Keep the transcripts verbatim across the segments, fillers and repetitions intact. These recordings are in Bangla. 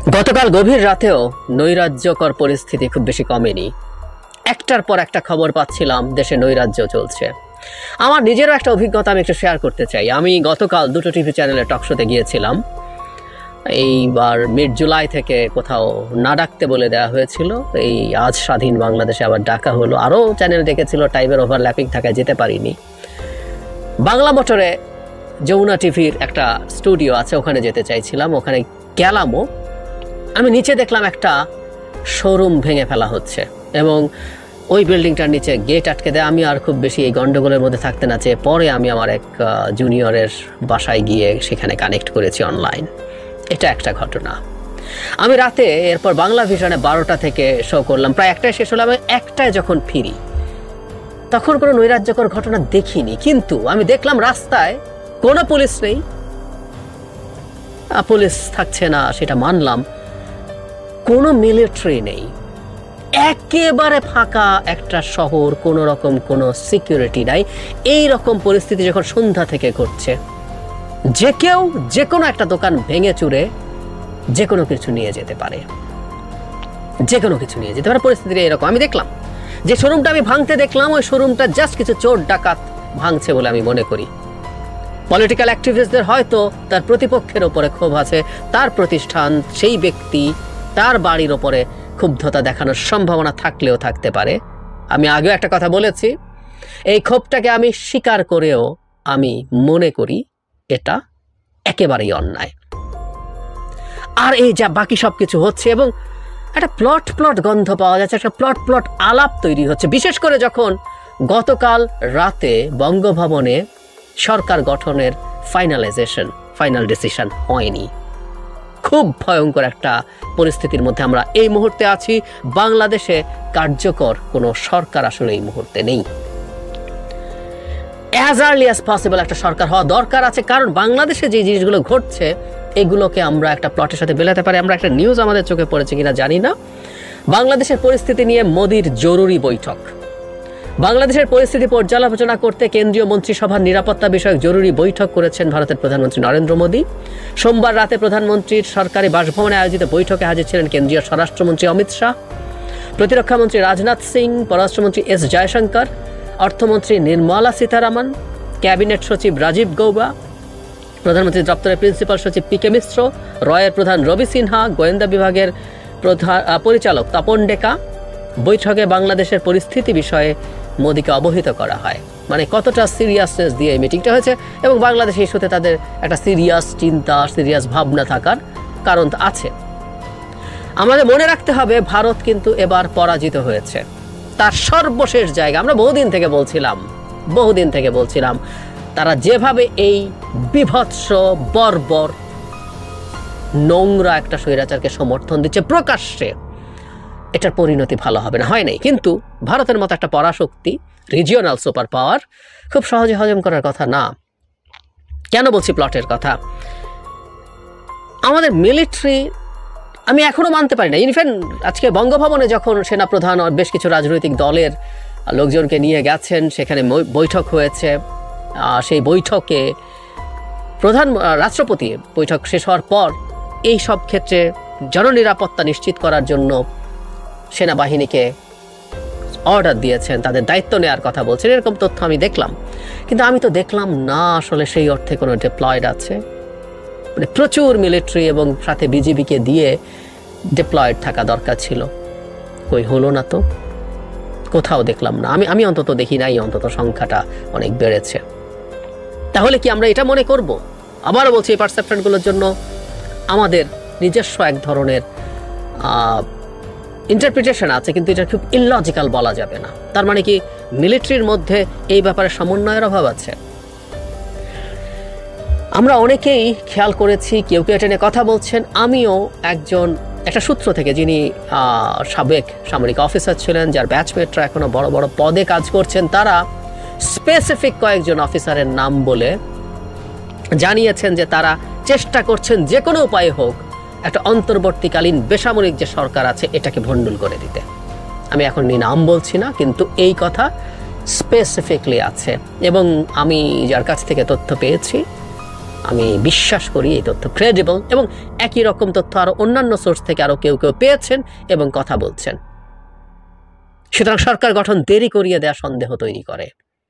গতকাল গভীর রাতেও নৈরাজ্যকর পরিস্থিতি খুব বেশি কমেনি। একটার পর একটা খবর পাচ্ছিলাম দেশে নৈরাজ্য চলছে। আমার নিজেরও একটা অভিজ্ঞতা আমি একটু শেয়ার করতে চাই। আমি গতকাল দুটো টিভি চ্যানেলে টকশোতে গিয়েছিলাম। এইবার মিড জুলাই থেকে কোথাও না ডাকতে বলে দেওয়া হয়েছিল, এই আজ স্বাধীন বাংলাদেশে আবার ডাকা হলো। আরও চ্যানেল ডেকেছিল, টাইমের ওভারল্যাপিং থাকায় যেতে পারিনি। বাংলা মোটরে যমুনা টিভির একটা স্টুডিও আছে, ওখানে যেতে চাইছিলাম। ওখানে গেলামও। আমি নিচে দেখলাম একটা শোরুম ভেঙে ফেলা হচ্ছে এবং ওই বিল্ডিংটার নিচে গেট আটকে দেয়। আমি আর খুব বেশি এই গন্ডগোলের মধ্যে থাকতে না চেয়ে পরে আমি আমার এক জুনিয়রের বাসায় গিয়ে সেখানে কানেক্ট করেছি অনলাইন। এটা একটা ঘটনা। আমি রাতে এরপর বাংলা ভিশনে বারোটা থেকে শো করলাম, প্রায় একটায় শেষ হলো। আমি একটায় যখন ফিরি তখন কোনো নৈরাজ্যকর ঘটনা দেখিনি, কিন্তু আমি দেখলাম রাস্তায় কোনো পুলিশ নেই। পুলিশ থাকছে না সেটা মানলাম, কোনো মিলিটারি নেই, একেবারে ফাঁকা একটা শহর, কোনো রকম কোনো সিকিউরিটি নাই। এই রকম পরিস্থিতি যখন সন্ধ্যা থেকে ঘটছে, যে কেউ যে কোনো একটা দোকান ভেঙে চুরে যে কোনো কিছু নিয়ে যেতে পারে, যে কোনো কিছু নিয়ে যেতে পারে। পরিস্থিতিটা এরকম। আমি দেখলাম যে শোরুমটা আমি ভাঙতে দেখলাম, ওই শোরুমটা জাস্ট কিছু চোর ডাকাত ভাঙছে বলে আমি মনে করি। পলিটিক্যাল অ্যাক্টিভিস্টদের হয়তো তার প্রতিপক্ষের ওপরে ক্ষোভ আছে, তার প্রতিষ্ঠান, সেই ব্যক্তি, তার বাড়ির ওপরে ক্ষুব্ধতা দেখানোর সম্ভাবনা থাকলেও থাকতে পারে। আমি আগেও একটা কথা বলেছি, এই ক্ষোভটাকে আমি স্বীকার করেও আমি মনে করি এটা একেবারেই অন্যায়। আর এই যা বাকি সব কিছু হচ্ছে এবং একটা প্লট প্লট গন্ধ পাওয়া যাচ্ছে, একটা প্লট প্লট আলাপ তৈরি হচ্ছে, বিশেষ করে যখন গতকাল রাতে বঙ্গভবনে সরকার গঠনের ফাইনালাইজেশন ফাইনাল ডিসিশন হয়নি। খুব ভয়ঙ্কর একটা পরিস্থিতির মধ্যে আমরা এই মুহূর্তে আছি। বাংলাদেশে কার্যকর কোনো সরকার আসলে এই মুহূর্তে নেই। অ্যাজ আর্লি অ্যাজ পসিবল একটা সরকার হওয়া দরকার আছে, কারণ বাংলাদেশে যে জিনিসগুলো ঘটছে এগুলোকে আমরা একটা প্লটের সাথে মেলাতে পারি। আমরা একটা নিউজ আমাদের চোখে পড়েছে কিনা জানি না, বাংলাদেশের পরিস্থিতি নিয়ে মোদির জরুরি বৈঠক। বাংলাদেশের পরিস্থিতি পর্যালোচনা করতে কেন্দ্রীয় মন্ত্রিসভার নিরাপত্তা বিষয়ক জরুরি বৈঠক করেছেন ভারতের প্রধানমন্ত্রী নরেন্দ্র মোদী। সোমবার রাতে প্রধানমন্ত্রীর সরকারি বাসভবনে আয়োজিত বৈঠকে হাজির ছিলেন কেন্দ্রীয় স্বরাষ্ট্রমন্ত্রী অমিত শাহ, প্রতিরক্ষামন্ত্রী রাজনাথ সিং, পররাষ্ট্রমন্ত্রী এস জয়শঙ্কর, অর্থমন্ত্রী নির্মলা সীতারামন, ক্যাবিনেট সচিব রাজীব গৌবা, প্রধানমন্ত্রীর দপ্তরের প্রিন্সিপাল সচিব পি কে মিশ্র, রয়ের প্রধান রবি সিনহা, গোয়েন্দা বিভাগের প্রধান পরিচালক তপন ডেকা। বৈঠকে বাংলাদেশের পরিস্থিতি বিষয়ে মোদীকে অবহিত করা হয়, মানে কতটা সিরিয়াসনেস দিয়ে এই মিটিংটা হয়েছে এবং বাংলাদেশ ইস্যুতে তাদের একটা সিরিয়াস চিন্তা, সিরিয়াস ভাবনা থাকার কারণ আছে। আমাদের মনে রাখতে হবে, ভারত কিন্তু এবার পরাজিত হয়েছে। তার সর্বশেষ জায়গা, আমরা বহুদিন থেকে বলছিলাম বহুদিন থেকে বলছিলাম তারা যেভাবে এই বিভৎস বর্বর নোংরা একটা স্বৈরাচারকে সমর্থন দিচ্ছে প্রকাশ্যে, এটার পরিণতি ভালো হবে না। হয় নাই, কিন্তু ভারতের মতো একটা পরাশক্তি, রিজিওনাল সুপার পাওয়ার খুব সহজে হজম করার কথা না। কেন বলছি প্লটের কথা? আমাদের মিলিটারি আমি এখনো মানতে পারি না। ইনফ্যাক্ট আজকে বঙ্গভবনে যখন সেনাপ্রধান আর বেশ কিছু রাজনৈতিক দলের লোকজনকে নিয়ে গেছেন, সেখানে বৈঠক হয়েছে। সেই বৈঠকে প্রধান রাষ্ট্রপতি বৈঠক শেষ হওয়ার পর এই সব ক্ষেত্রে জননিরাপত্তা নিশ্চিত করার জন্য সেনাবাহিনীকে অর্ডার দিয়েছেন, তাদের দায়িত্ব নেওয়ার কথা বলছেন, এরকম তথ্য আমি দেখলাম। কিন্তু আমি তো দেখলাম না আসলে সেই অর্থে কোনো ডিপ্লয়েড আছে। মানে প্রচুর মিলিটারি এবং সাথে বিজিবিকে দিয়ে ডিপ্লয়েড থাকা দরকার ছিল, কই হলো না তো, কোথাও দেখলাম না। আমি আমি অন্তত দেখি নাই, অন্তত সংখ্যাটা অনেক বেড়েছে। তাহলে কি আমরা এটা মনে করব? আবারও বলছি, এই পারসেপশনগুলোর জন্য আমাদের নিজস্ব এক ধরনের ইন্টারপ্রিটেশন আছে, কিন্তু এটা খুব ইললজিক্যাল বলা যাবে না। তার মানে কি মিলিটারির মধ্যে এই ব্যাপারে সমন্বয়ের অভাব আছে? আমরা অনেকেই খেয়াল করেছি, কেউ কেউ এটা নিয়ে কথা বলছেন। আমিও একজন একটা সূত্র থেকে, যিনি সাবেক সামরিক অফিসার ছিলেন, যার ব্যাচমেটরা এখনো বড় বড় পদে কাজ করছেন, তারা স্পেসিফিক কয়েকজন অফিসারের নাম বলে জানিয়েছেন যে তারা চেষ্টা করছেন যে কোনো উপায়ে হোক একটা অন্তর্বর্তীকালীন বেসামরিক যে সরকার আছে এটাকে ভণ্ডুল করে দিতে। আমি এখন নাম বলছি না, কিন্তু এই কথা স্পেসিফিকলি আছে। এবং আমি যার কাছ থেকে তথ্য পেয়েছি আমি বিশ্বাস করি এই তথ্য ক্রেডিবল, এবং একই রকম তথ্য আরো অন্যান্য সোর্স থেকে আরো কেউ কেউ পেয়েছেন এবং কথা বলছেন। সুতরাং সরকার গঠন দেরি করিয়ে দেয়া সন্দেহ তৈরি করে।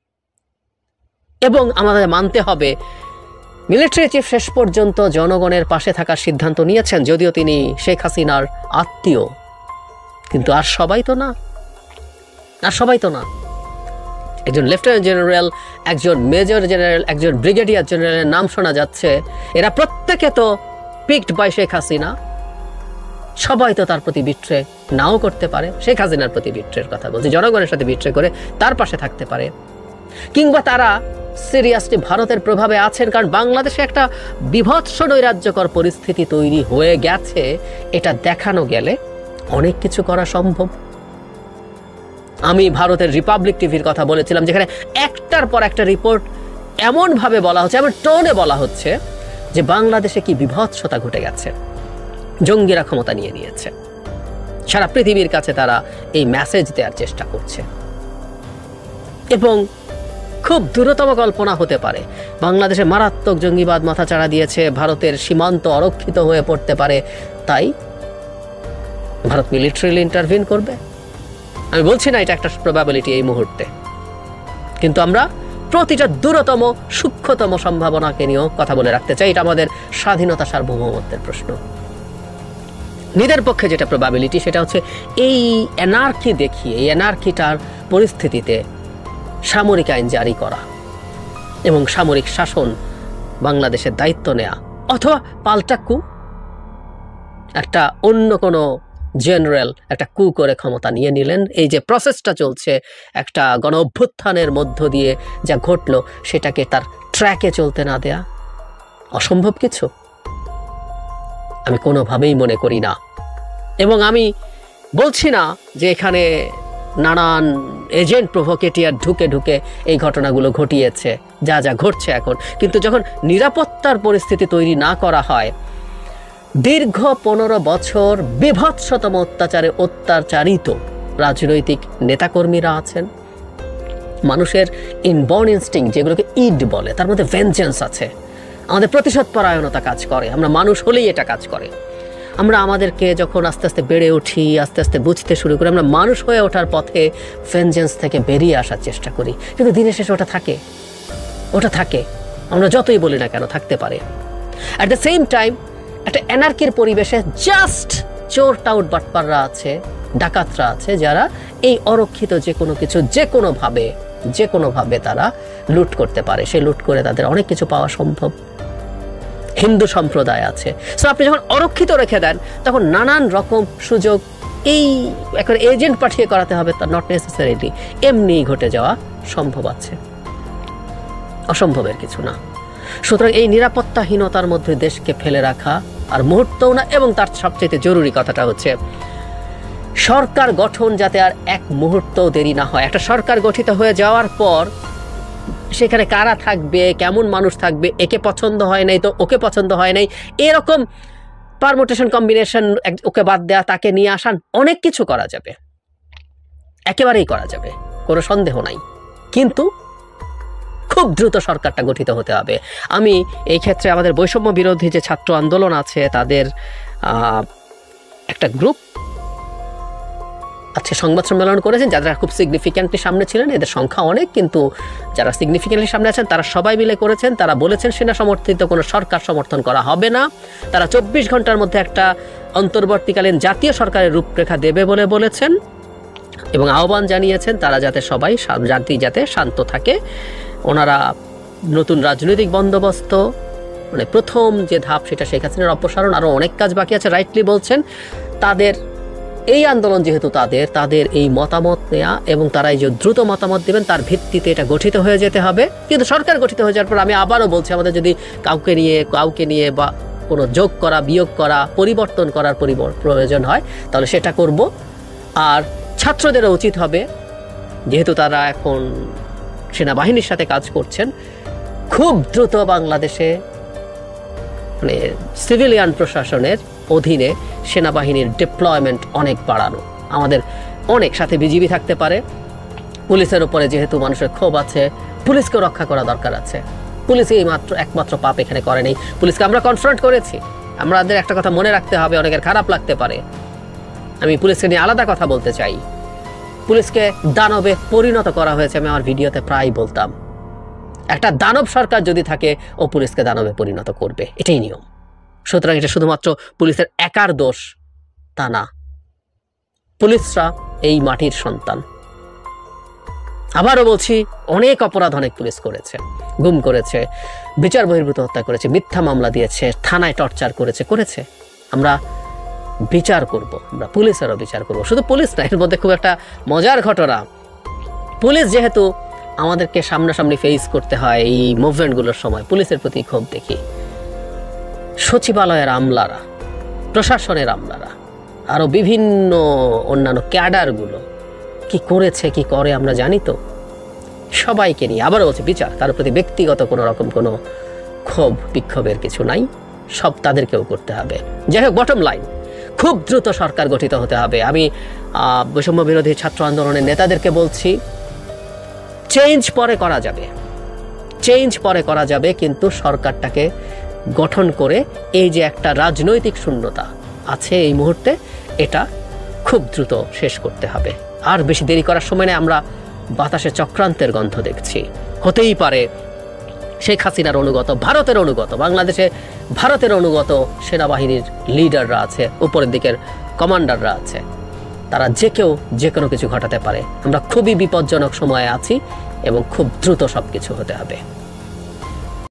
এবং আমাদের মানতে হবে মিলিটারি চিফ শেষ পর্যন্ত জনগণের পাশে থাকার সিদ্ধান্ত নিয়েছেন, যদিও তিনি শেখ হাসিনার আত্মীয়, কিন্তু আর সবাই তো না, আর সবাই তো না। একজন লেফটেন্যান্ট জেনারেল, একজন মেজর জেনারেল, একজন ব্রিগেডিয়ার জেনারেলের নাম শোনা যাচ্ছে, এরা প্রত্যেকে তো পিকড বাই শেখ হাসিনা। সবাই তো তার প্রতি বিট্রে নাও করতে পারে, শেখ হাসিনার প্রতি বিট্রের কথা বলছি, জনগণের সাথে বিট্রে করে তার পাশে থাকতে পারে, কিংবা তারা সিরিয়াসলি ভারতের প্রভাবে আছেন, কারণ বাংলাদেশে একটা বিভৎস নৈরাজ্যকর পরিস্থিতি তৈরি হয়ে গেছে। এটা দেখানো গেলে অনেক কিছু করা সম্ভব। আমি ভারতের রিপাবলিক টিভির কথা বলেছিলাম, যেখানে একটার পর একটা রিপোর্ট এমনভাবে বলা হচ্ছে, এমন টোনে বলা হচ্ছে যে বাংলাদেশে কি বিভৎসতা ঘটে গেছে, জঙ্গিরা ক্ষমতা নিয়ে নিয়েছে। সারা পৃথিবীর কাছে তারা এই মেসেজ দেওয়ার চেষ্টা করছে। এবং খুব দ্রুততম কল্পনা হতে পারে বাংলাদেশে মারাত্মক জঙ্গিবাদ মাথাচাড়া দিয়েছে, ভারতের সীমান্ত অরক্ষিত হয়ে পড়তে পারে, তাই ভারত মিলিটারিলি ইন্টারভিন করবে। আমি বলছি না এটা একটা প্রবাবিলিটি এই মুহূর্তে, কিন্তু আমরা প্রতিটা দূরতম সূক্ষ্মতম সম্ভাবনাকে নিয়েও কথা বলে রাখতে চাই। এটা আমাদের স্বাধীনতা সার্বভৌমত্বের প্রশ্ন। নিজের পক্ষে যেটা প্রবাবিলিটি সেটা হচ্ছে এই এনার্কি দেখিয়ে, এই এনার্কিটার পরিস্থিতিতে সামরিক আইন জারি করা এবং সামরিক শাসন বাংলাদেশের দায়িত্ব নেয়া, অথবা পাল্টা কু, একটা অন্য কোনো জেনারেল একটা কু করে ক্ষমতা নিয়ে নিলেন। এই যে প্রসেসটা চলছে একটা গণ অভ্যুত্থানের মধ্য দিয়ে যা ঘটলো, সেটাকে তার ট্র্যাকে চলতে না দেয়া অসম্ভব কিছু আমি কোনোভাবেই মনে করি না। এবং আমি বলছি না যে এখানে নানান এজেন্ট প্রভোকেটিয়ার ঢুকে ঢুকে এই ঘটনাগুলো ঘটিয়েছে, যা যা ঘটছে এখন। কিন্তু যখন নিরাপত্তার পরিস্থিতি তৈরি না করা হয়, দীর্ঘ পনেরো বছর বিভৎসতম অত্যাচারে অত্যাচারিত রাজনৈতিক নেতাকর্মীরা আছেন, মানুষের ইনবর্ন ইনস্টিংক্ট যেগুলোকে ইড বলে, তার মধ্যে ভেঞ্জেন্স আছে, আমাদের প্রতিশোধ পরায়ণতা কাজ করে, আমরা মানুষ হলেই এটা কাজ করে। আমরা আমাদেরকে যখন আস্তে আস্তে বেড়ে উঠি, আস্তে আস্তে বুঝতে শুরু করি, আমরা মানুষ হয়ে ওঠার পথে ভেঞ্জেন্স থেকে বেরিয়ে আসার চেষ্টা করি, কিন্তু দিনের শেষে ওটা থাকে, ওটা থাকে, আমরা যতই বলি না কেন থাকতে পারে। অ্যাট দ্য সেম টাইম একটা এনার্কির পরিবেশে জাস্ট চোর টাউট বাটপাররা আছে, ডাকাতরা আছে, যারা এই অরক্ষিত যে কোনো কিছু যে কোনোভাবে যে কোনোভাবে তারা লুট করতে পারে। সে লুট করে তাদের অনেক কিছু পাওয়া সম্ভব। হিন্দু সম্প্রদায় আছে, সো আপনি যখন অরক্ষিত রেখে দেন তখন নানান রকম সুযোগ এই এখন এজেন্ট পাঠিয়ে করাতে হবে তা নট নেসেসারিলি এমনি ঘটে যাওয়া সম্ভব আছে, অসম্ভবের কিছু না। সুতরাং এই নিরাপত্তাহীনতার মধ্যে দেশকে ফেলে রাখা আর মুহূর্তও না। এবং তার সবচেয়ে জরুরি কথাটা হচ্ছে সরকার গঠন যাতে আর এক মুহূর্তও দেরি না হয়। একটা সরকার গঠিত হয়ে যাওয়ার পর সেখানে কারা থাকবে, কেমন মানুষ থাকবে, একে পছন্দ হয় নাই তো ওকে পছন্দ হয় নাই, এরকম পারমুটেশন কম্বিনেশন, ওকে বাদ দেয়া তাকে নিয়ে আসান, অনেক কিছু করা যাবে, একেবারেই করা যাবে, কোনো সন্দেহ নাই। কিন্তু খুব দ্রুত সরকারটা গঠিত হতে হবে। আমি এই ক্ষেত্রে আমাদের বৈষম্য বিরোধী যে ছাত্র আন্দোলন আছে তাদের একটা গ্রুপ আজকে সংবাদ সম্মেলন করেছেন, যারা খুব সিগনিফিক্যান্টলি সামনে ছিলেন, এদের সংখ্যা অনেক, কিন্তু যারা সিগনিফিক্যান্টলি সামনে আছেন তারা সবাই মিলে করেছেন। তারা বলেছেন সেনা সমর্থিত কোনো সরকার সমর্থন করা হবে না, তারা চব্বিশ ঘন্টার মধ্যে একটা অন্তর্বর্তীকালীন জাতীয় সরকারের রূপরেখা দেবে বলে বলেছেন এবং আহ্বান জানিয়েছেন তারা যাতে সবাই জাতি যাতে শান্ত থাকে। ওনারা নতুন রাজনৈতিক বন্দোবস্ত, মানে প্রথম যে ধাপ সেটা শেখ হাসিনার অপসারণ, আরও অনেক কাজ বাকি আছে, রাইটলি বলছেন। তাদের এই আন্দোলন যেহেতু তাদের তাদের এই মতামত নেওয়া এবং তারা এই যে দ্রুত মতামত দেবেন তার ভিত্তিতে এটা গঠিত হয়ে যেতে হবে। কিন্তু সরকার গঠিত হয়ে যাওয়ার পর আমি আবারও বলছি, আমাদের যদি কাউকে নিয়ে কাউকে নিয়ে বা কোনো যোগ করা, বিয়োগ করা, পরিবর্তন করার প্রয়োজন হয় তাহলে সেটা করব। আর ছাত্রদেরও উচিত হবে, যেহেতু তারা এখন সেনাবাহিনীর সাথে কাজ করছেন, খুব দ্রুত বাংলাদেশে মানে সিভিলিয়ান প্রশাসনের অধীনে সেনাবাহিনীর ডিপ্লয়মেন্ট অনেক বাড়ানো। আমাদের অনেক সাথে বিজিবি থাকতে পারে, পুলিশের উপরে যেহেতু মানুষের ক্ষোভ আছে, পুলিশকেও রক্ষা করা দরকার আছে। পুলিশই মাত্র একমাত্র পাপ এখানে করেনি। পুলিশকে আমরা কনফ্রন্ট করেছি। আমাদের একটা কথা মনে রাখতে হবে, অনেকের খারাপ লাগতে পারে, আমি পুলিশকে নিয়ে আলাদা কথা বলতে চাই। পুলিশকে দানবে পরিণত করা হয়েছে, আমি আমার ভিডিওতে প্রায় বলতাম। একটা দানব সরকার যদি থাকে, ও পুলিশকে দানবে পরিণত করবে, এটাই নিয়ম। সুতরাং এটা শুধুমাত্র পুলিশের একার দোষ তা না, পুলিশরা এই মাটির সন্তান। আবারও বলছি, অনেক অপরাধ অনেক পুলিশ করেছে, গুম করেছে, বিচার বহির্ভূত হত্যা করেছে, মিথ্যা মামলা দিয়েছে, থানায় টর্চার করেছে করেছে আমরা বিচার করব, আমরা পুলিশেরও বিচার করব। শুধু পুলিশ না, এর মধ্যে খুব একটা মজার ঘটনা, পুলিশ যেহেতু আমাদেরকে সামনাসামনি ফেস করতে হয় এই মুভমেন্টগুলোর সময়, পুলিশের প্রতি ক্ষোভ দেখি। সচিবালয়ের আমলারা, প্রশাসনের আমলারা, আরো বিভিন্ন অন্যান্য ক্যাডারগুলো কি করেছে কি করে আমরা জানি তো। সবাইকে নিয়ে আবারও বলছে বিচার, তার প্রতি ব্যক্তিগত কোনো রকম কোনো ক্ষোভ বিক্ষোভের কিছু নাই, সব তাদেরকেও করতে হবে। যাই হোক, বটম লাইন, খুব দ্রুত সরকার গঠিত হতে হবে। আমি বৈষম্য বিরোধী ছাত্র আন্দোলনের নেতাদেরকে বলছি, চেঞ্জ পরে করা যাবে, চেঞ্জ পরে করা যাবে, কিন্তু সরকারটাকে গঠন করে এই যে একটা রাজনৈতিক শূন্যতা আছে এই মুহূর্তে, এটা খুব দ্রুত শেষ করতে হবে। আর বেশি দেরি করার সময় নেই। আমরা বাতাসে চক্রান্তের গন্ধ দেখছি। হতেই পারে শেখ হাসিনার অনুগত, ভারতের অনুগত, বাংলাদেশে ভারতের অনুগত সেনাবাহিনীর লিডাররা আছে, উপরের দিকের কমান্ডাররা আছে, তারা যে কেউ যে কোনো কিছু ঘটাতে পারে। আমরা খুবই বিপজ্জনক সময়ে আছি এবং খুব দ্রুত সব কিছু হতে হবে।